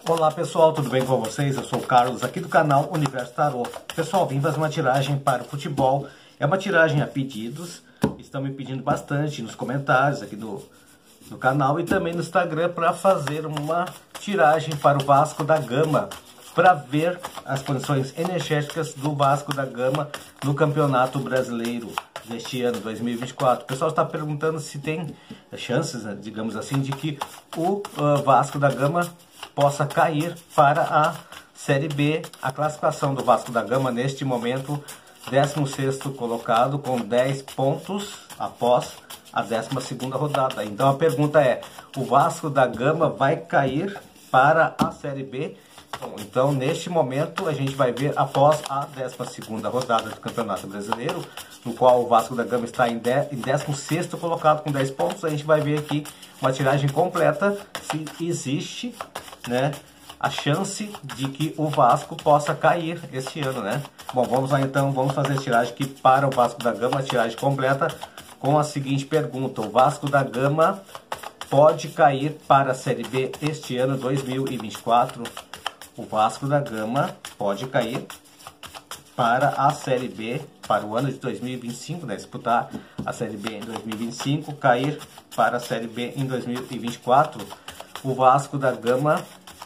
Olá pessoal, tudo bem com vocês? Eu sou o Carlos aqui do canal Universo Tarô. Pessoal, vim fazer uma tiragem para o futebol. É uma tiragem a pedidos. Estão me pedindo bastante nos comentários aqui do canal e também no Instagram para fazer uma tiragem para o Vasco da Gama, para ver as condições energéticas do Vasco da Gama no Campeonato Brasileiro deste ano, 2024. O pessoal está perguntando se tem chances, né, digamos assim, de que o Vasco da Gama possa cair para a Série B. A classificação do Vasco da Gama neste momento, 16º colocado com 10 pontos após a 12ª rodada. Então a pergunta é, o Vasco da Gama vai cair para a Série B? Bom, então neste momento a gente vai ver após a 12ª rodada do Campeonato Brasileiro, no qual o Vasco da Gama está em 16º colocado com 10 pontos. A gente vai ver aqui uma tiragem completa se existe, né, a chance de que o Vasco possa cair este ano, né? Bom, vamos lá então, vamos fazer a tiragem aqui para o Vasco da Gama, a tiragem completa com a seguinte pergunta: o Vasco da Gama pode cair para a Série B este ano 2024? O Vasco da Gama pode cair para a Série B para o ano de 2025, né? Disputar a Série B em 2025, cair para a Série B em 2024. O Vasco da Gama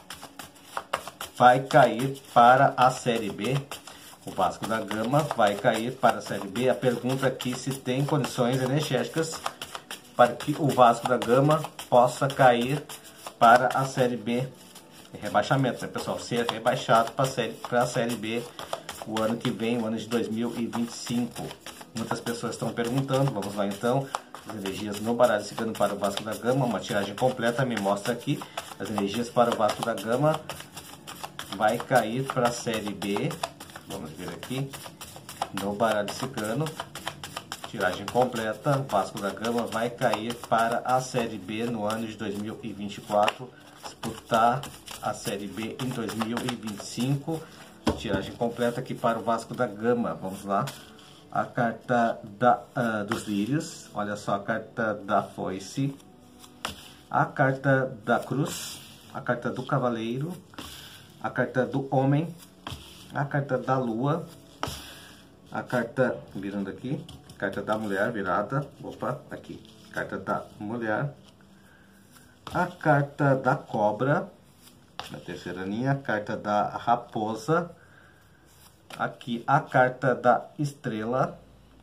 vai cair para a Série B. O Vasco da Gama vai cair para a Série B. A pergunta aqui se tem condições energéticas para que o Vasco da Gama possa cair para a Série B. Rebaixamento, né, pessoal? Ser rebaixado para a Série B o ano que vem, o ano de 2025. Muitas pessoas estão perguntando. Vamos lá então. As energias no baralho cigano para o Vasco da Gama, uma tiragem completa me mostra aqui. As energias para o Vasco da Gama vai cair para a Série B. Vamos ver aqui no baralho cigano, tiragem completa. Vasco da Gama vai cair para a Série B no ano de 2024, disputar a Série B em 2025. Tiragem completa aqui para o Vasco da Gama. Vamos lá. A carta dos lírios, olha só, a carta da foice, a carta da cruz, a carta do cavaleiro, a carta do homem, a carta da lua, a carta, virando aqui, carta da mulher virada, opa, aqui, carta da mulher, a carta da cobra, na terceira linha, a carta da raposa, aqui a carta da estrela,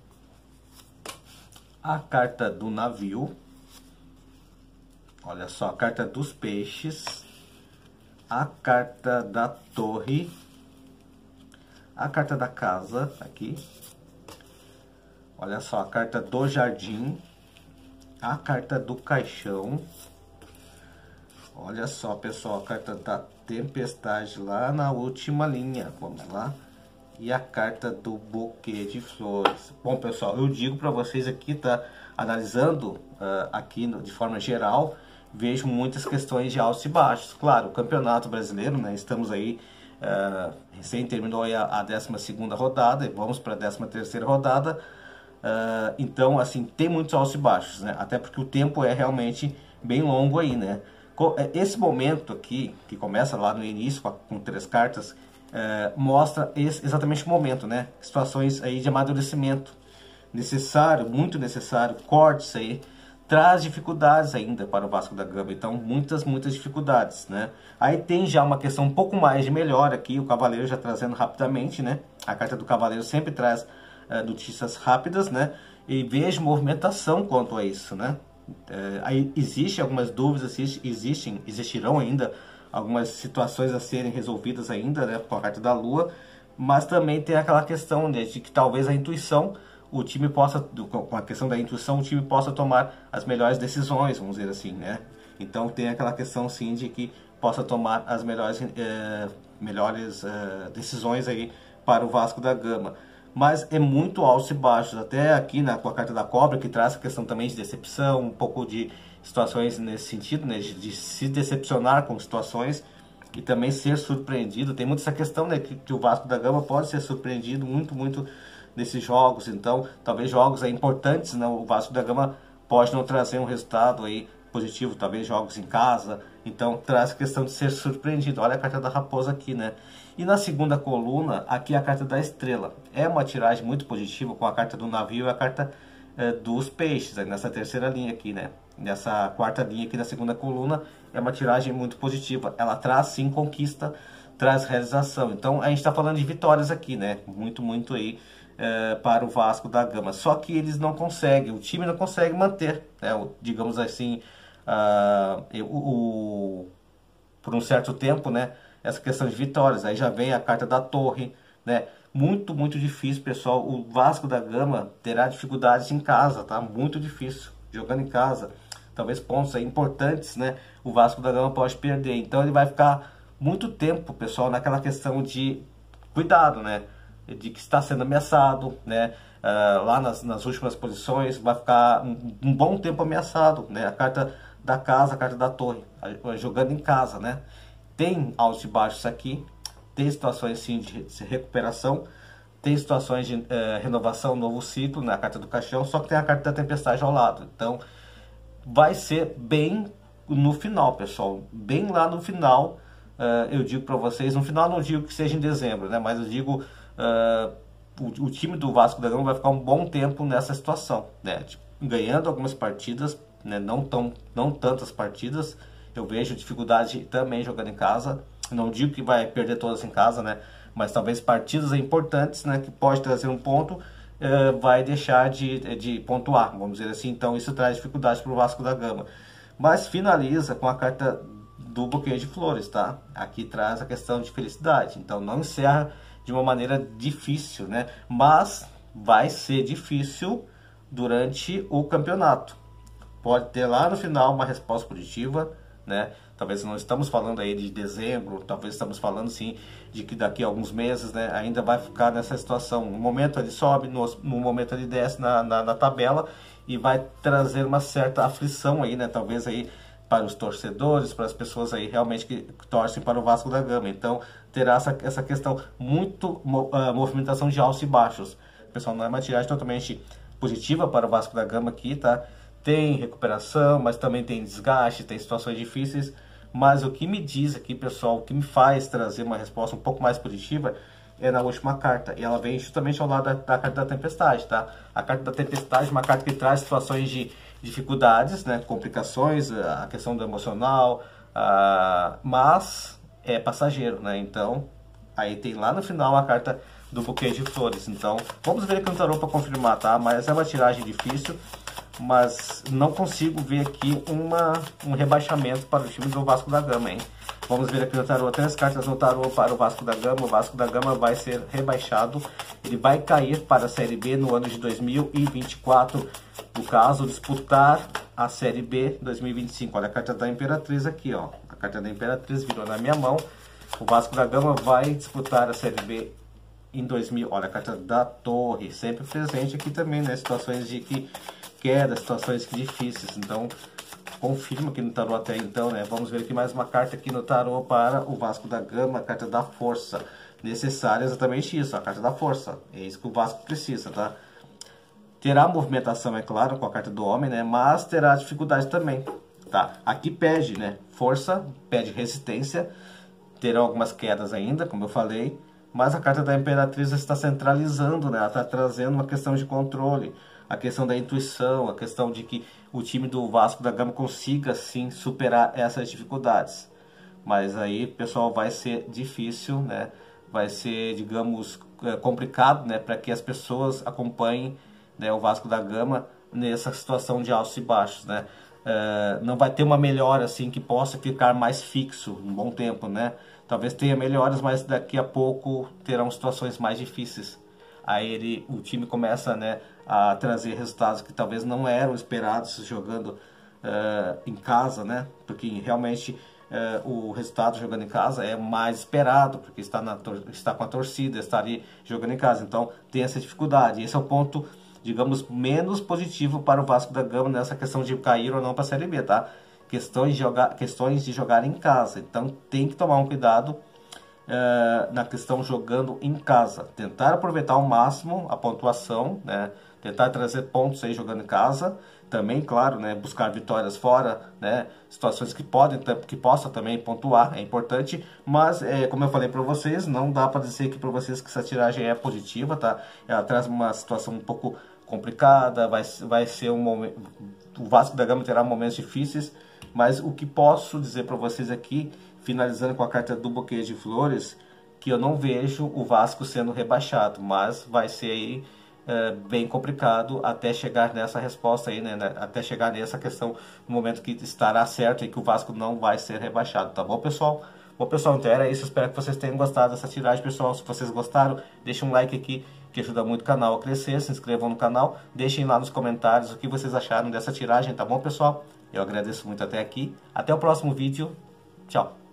a carta do navio, olha só, a carta dos peixes, a carta da torre, a carta da casa, aqui, olha só, a carta do jardim, a carta do caixão, olha só, pessoal, a carta da tempestade lá na última linha, vamos lá. E a carta do buquê de flores. Bom, pessoal, eu digo para vocês aqui, tá? Analisando aqui de forma geral, vejo muitas questões de altos e baixos. Claro, o Campeonato Brasileiro, né? Estamos aí, recém terminou aí a 12ª rodada e vamos para a 13ª rodada. Então, assim, tem muitos altos e baixos, né? Até porque o tempo é realmente bem longo aí, né? Esse momento aqui, que começa lá no início com 3 cartas, mostra exatamente o momento, né? Situações aí de amadurecimento necessário, muito necessário, cortes aí, traz dificuldades ainda para o Vasco da Gama, então muitas dificuldades, né? Aí tem já uma questão um pouco mais de melhor aqui, o Cavaleiro já trazendo rapidamente, né? A carta do Cavaleiro sempre traz notícias rápidas, né? E vejo movimentação quanto a isso, né? Aí existe algumas dúvidas, existirão ainda algumas situações a serem resolvidas ainda, né, com a carta da lua, mas também tem aquela questão, né, de que talvez a intuição, o time possa, com a questão da intuição, o time possa tomar as melhores decisões, vamos dizer assim, né? Então tem aquela questão sim de que possa tomar as melhores decisões aí para o Vasco da Gama. Mas é muito altos e baixos, até aqui com a carta da cobra, que traz a questão também de decepção, um pouco de situações nesse sentido, né, de se decepcionar com situações e também ser surpreendido. Tem muito essa questão, né, que o Vasco da Gama pode ser surpreendido muito nesses jogos. Então, talvez jogos aí importantes, né, o Vasco da Gama pode não trazer um resultado aí positivo, talvez jogos em casa, Então traz a questão de ser surpreendido. Olha a carta da raposa aqui, né? E na segunda coluna, aqui a carta da estrela. É uma tiragem muito positiva com a carta do navio e a carta dos peixes, nessa terceira linha aqui, né? Nessa quarta linha aqui na segunda coluna, é uma tiragem muito positiva. Ela traz sim conquista, traz realização. Então a gente está falando de vitórias aqui, né? Muito aí para o Vasco da Gama. Só que eles não conseguem, o time não consegue manter, né? Digamos assim, por um certo tempo, né? Essa questão de vitórias. Aí já vem a carta da torre, né? Muito difícil, pessoal. O Vasco da Gama terá dificuldades em casa, tá? Muito difícil, jogando em casa. Talvez pontos aí importantes, né? O Vasco da Gama pode perder. Então ele vai ficar muito tempo, pessoal, naquela questão de cuidado, né? De que está sendo ameaçado, né? Lá nas últimas posições, vai ficar um bom tempo ameaçado, né? A carta da casa, a carta da torre, jogando em casa, né? Tem altos e baixos aqui, tem situações sim de recuperação, tem situações de renovação, novo ciclo na carta do caixão, só que tem a carta da tempestade ao lado. Então vai ser bem no final, pessoal, bem lá no final. Eu digo para vocês, no final não digo que seja em dezembro, né? Mas eu digo o time do Vasco da Gama vai ficar um bom tempo nessa situação, né? Tipo, ganhando algumas partidas, né? Não tantas partidas. Eu vejo dificuldade também jogando em casa. Não digo que vai perder todas em casa, né? Mas talvez partidas importantes, né? Que pode trazer um ponto, vai deixar de pontuar, vamos dizer assim. Então isso traz dificuldade para o Vasco da Gama. Mas finaliza com a carta do buquê de flores, tá? Aqui traz a questão de felicidade. Então não encerra de uma maneira difícil, né? Mas vai ser difícil durante o campeonato. Pode ter lá no final uma resposta positiva, né? Talvez não estamos falando aí de dezembro, talvez estamos falando sim de que daqui a alguns meses, né, ainda vai ficar nessa situação. No momento ele sobe, no momento ele desce na tabela e vai trazer uma certa aflição aí, né? Talvez aí para os torcedores, para as pessoas aí realmente que torcem para o Vasco da Gama. Então terá essa questão muito movimentação de altos e baixos. Pessoal, não é uma tiragem totalmente positiva para o Vasco da Gama aqui, tá? Tem recuperação, mas também tem desgaste, tem situações difíceis. Mas o que me diz aqui, pessoal, o que me faz trazer uma resposta um pouco mais positiva é na última carta. E ela vem justamente ao lado da carta da tempestade, tá? A carta da tempestade é uma carta que traz situações de dificuldades, né? Complicações, a questão do emocional, mas é passageiro, né? Então, aí tem lá no final a carta do buquê de flores. Então, vamos ver aqui no tarô para confirmar, tá? Mas é uma tiragem difícil, mas não consigo ver aqui um rebaixamento para o time do Vasco da Gama, hein? Vamos ver aqui no tarô, 3 cartas no tarô para o Vasco da Gama. O Vasco da Gama vai ser rebaixado, ele vai cair para a Série B no ano de 2024, no caso, disputar a Série B 2025. Olha a carta da Imperatriz aqui, ó. A carta da Imperatriz virou na minha mão. O Vasco da Gama vai disputar a Série B em 2000. Olha a carta da Torre, sempre presente aqui também, né? Situações de queda, situações difíceis. Então, confirma aqui no tarô até então, né? Vamos ver aqui mais uma carta aqui no tarô para o Vasco da Gama, a carta da força. Necessária exatamente isso, a carta da força. É isso que o Vasco precisa, tá? Terá movimentação, é claro, com a carta do homem, né? Mas terá dificuldade também, tá? Aqui pede, né? Força, pede resistência. Terão algumas quedas ainda, como eu falei. Mas a carta da Imperatriz está centralizando, né? Ela está trazendo uma questão de controle, a questão da intuição, a questão de que o time do Vasco da Gama consiga, sim, superar essas dificuldades. Mas aí, pessoal, vai ser difícil, né? Vai ser, digamos, complicado, né? Para que as pessoas acompanhem, né, o Vasco da Gama nessa situação de altos e baixos, né? Não vai ter uma melhora, assim, que possa ficar mais fixo um bom tempo, né? Talvez tenha melhoras, mas daqui a pouco terão situações mais difíceis. Aí o time começa, né, a trazer resultados que talvez não eram esperados jogando em casa, né? Porque realmente o resultado jogando em casa é mais esperado, porque está com a torcida, está ali jogando em casa. Então tem essa dificuldade. Esse é o ponto, digamos, menos positivo para o Vasco da Gama nessa questão de cair ou não para a Série B, tá? Questões de jogar em casa. Então tem que tomar um cuidado na questão jogando em casa. Tentar aproveitar ao máximo a pontuação, né? Tentar trazer pontos aí jogando em casa. também, claro, né, buscar vitórias fora, né, situações que possa também pontuar, é importante, mas como eu falei para vocês, não dá para dizer aqui para vocês que essa tiragem é positiva, tá? Ela traz uma situação um pouco complicada, vai ser um momento, o Vasco da Gama terá momentos difíceis, mas o que posso dizer para vocês aqui, finalizando com a carta do buquê de flores, que eu não vejo o Vasco sendo rebaixado, mas vai ser aí bem complicado até chegar nessa resposta aí, né? Até chegar nessa questão, no momento que estará certo e que o Vasco não vai ser rebaixado, tá bom, pessoal? Bom, pessoal, então era isso. Espero que vocês tenham gostado dessa tiragem, pessoal. Se vocês gostaram, deixem um like aqui, que ajuda muito o canal a crescer. Se inscrevam no canal, deixem lá nos comentários o que vocês acharam dessa tiragem, tá bom, pessoal? Eu agradeço muito até aqui. Até o próximo vídeo. Tchau!